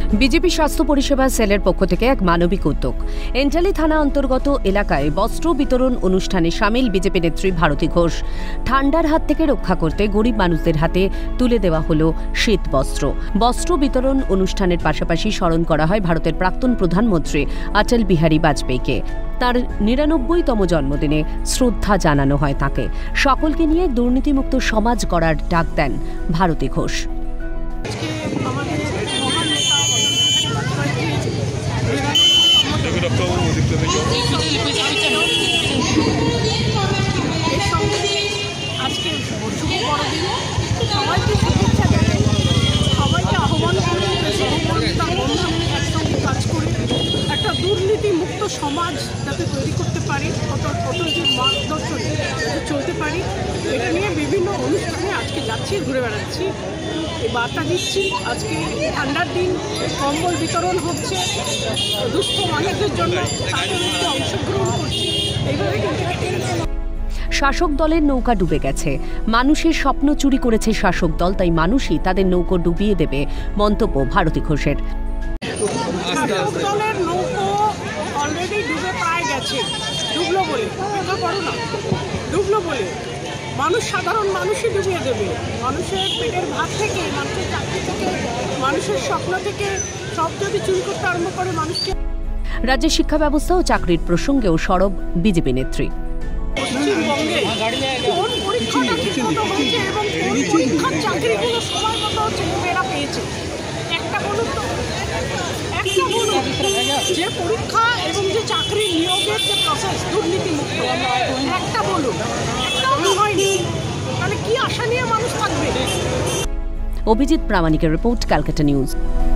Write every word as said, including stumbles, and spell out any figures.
BJP স্বাস্থ্য পরিষেবা সেলের পক্ষ থেকে এক মানবিক উদ্যোগ। এন্টালি থানা অন্তর্গত এলাকায় বস্ত্র বিতরণ অনুষ্ঠানে সামিল বিজেপি নেত্রী ভারতী ঘোষ। ঠান্ডার হাত থেকে রক্ষা করতে গরিব মানুষদের হাতে তুলে দেওয়া হল শীত বস্ত্র। বস্ত্র বিতরণ অনুষ্ঠানের পাশাপাশি স্মরণ করা হয় ভারতের প্রাক্তন প্রধানমন্ত্রী অটল বিহারী বাজপেয়ীকে। তার নিরানব্বইতম জন্মদিনে শ্রদ্ধা জানানো হয় তাকে। সকলকে নিয়ে দুর্নীতিমুক্ত সমাজ গড়ার ডাক দেন ভারতী ঘোষ। আজকে শুভ বড়দিন, সবাইকে শুভেচ্ছা জানাই, সবাইকে আহ্বান করি সহমর্মিতা বন্ধন একসঙ্গে কাজ করে একটা দুর্নীতি মুক্ত সমাজ যাতে তৈরি করতে পারি, অটলজির মার্গদর্শনে যাতে চলতে পারি, এটা নিয়ে বিভিন্ন অনুষ্ঠানে আজকে যাচ্ছি, ঘুরে বেড়াচ্ছি, এই বার্তা দিচ্ছি। আজকে ঠান্ডার দিন, কম্বল বিতরণ হচ্ছে দুস্থ মানুষদের জন্য, তাদের মধ্যে অংশগ্রহণ করছি। এইভাবে কিন্তু শাসক দলের নৌকা ডুবে গেছে, মানুষের স্বপ্ন চুরি করেছে শাসক দল, তাই মানুষই তাদের নৌকো ডুবিয়ে দেবে, মন্তব্য ভারতী ঘোষের। শাসক দলের নৌকো অলরেডি ডুবে প্রায় গেছে, ডুবলো বলে কথা বলো না, ডুবলো বলে মানুষ, সাধারণ মানুষই ডুবিয়ে দেবে। মানুষের পেটের ভাত থেকে, মানুষের চাকরি থেকে, মানুষের স্বপ্ন থেকে সব যদি চুরি করতে আরম্ভ করে মানুষকে। রাজ্যের শিক্ষা ব্যবস্থা ও চাকরির প্রসঙ্গেও সরব বিজেপি নেত্রী। পশ্চিমবঙ্গে কোন পরীক্ষাটা ঠিকমতো হয়েছে এবং কোন পরীক্ষার চাকরিগুলো সময় মতো ছেলেমেয়েরা পেয়েছে, একটা বলুন তো, একটা বলুন। যে পরীক্ষা এবং যে চাকরি নিয়োগের যে প্রসেস দুর্নীতিমুক্ত, একটা বলুন, একটাও তো হয়নি, তাহলে কি আশা নিয়ে মানুষ থাকবে? অভিজিৎ প্রামাণিকের রিপোর্ট, ক্যালকাটা নিউজ।